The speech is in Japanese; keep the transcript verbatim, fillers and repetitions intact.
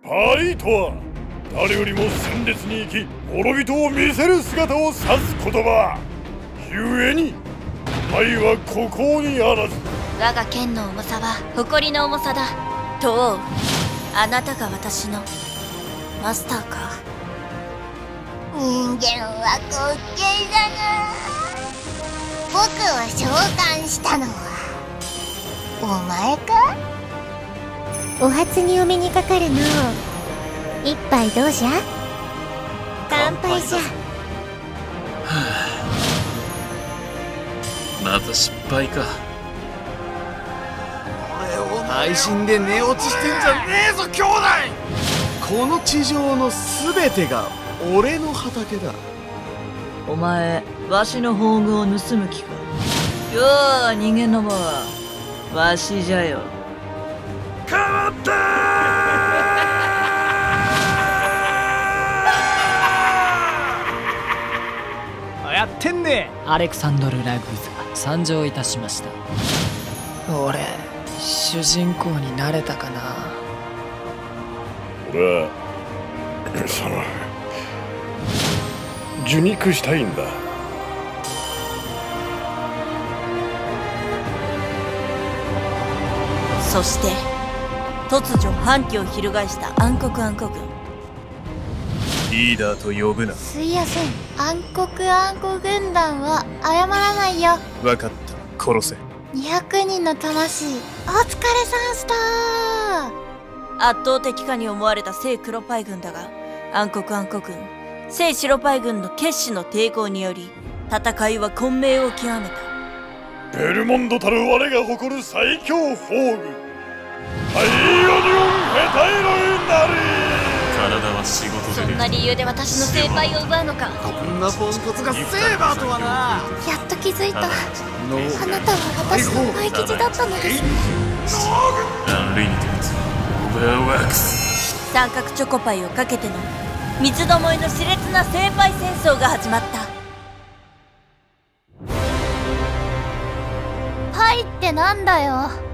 パイとは誰よりも鮮烈に生き諸人を見せる姿を指す言葉。故にパイは孤高にあらず。 我が剣の重さは誇りの重さだ。とう、あなたが私のマスターか。 人間は滑稽だな。僕を召喚したのはお前か。 お初にお目にかかるの。一杯どうじゃ。乾杯じゃ。 また失敗か。 配信で寝落ちしてんじゃねえぞ兄弟。この地上の全てが俺の畑だ。 お前わしの宝具を盗む気か。よう逃げんのもわしじゃよ。 変わったーやってんね。アレクサンドル・ラグーザ参上いたしました。俺主人公になれたかな。 俺はその受肉したいんだ。 そして突如反旗を翻した暗黒暗黒軍。 リーダーと呼ぶな。 すいやせん。暗黒暗黒軍団は謝らないよ。 分かった、殺せ。 にひゃくにんの魂お疲れさんした。 圧倒的かに思われた聖黒パイ軍だが、暗黒暗黒軍聖白パイ軍の決死の抵抗により戦いは混迷を極めた。 ベルモンドたる我が誇る最強宝具パイオニオンヘタイロイナリー。 体は仕事で。 そんな理由で私の聖杯を奪うのか。 こんなポンコツがセーバーとはな。 やっと気づいた。あなたは私のパイ生地だったのです。 アンリミテッドオーバーワークス。 三角チョコパイをかけての三つどもえの熾烈な聖杯戦争が始まった。 パイってなんだよ。